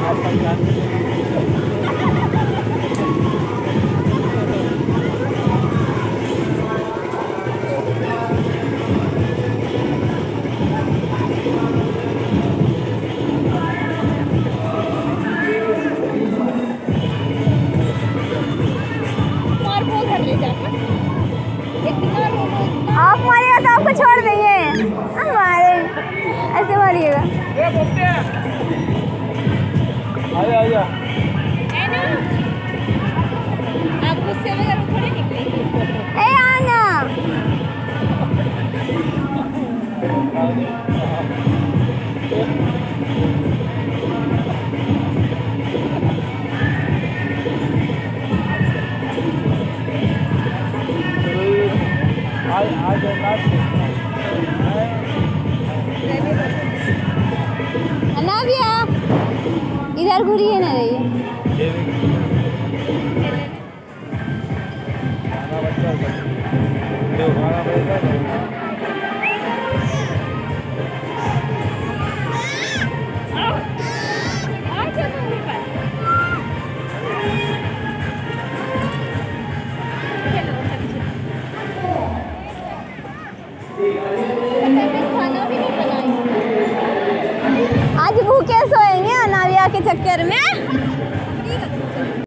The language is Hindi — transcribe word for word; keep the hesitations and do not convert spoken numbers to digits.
आप मारिएगा तो आपको छोड़ देंगे। हमारे ऐसे मारिएगा। आजा आजा। आप गुस्से में अगर थोड़ी निकलेंगे। ए आना। अनाविया इधर घूरिए ना रही। आज भूखे सोएंगे अनाविया के चक्कर में।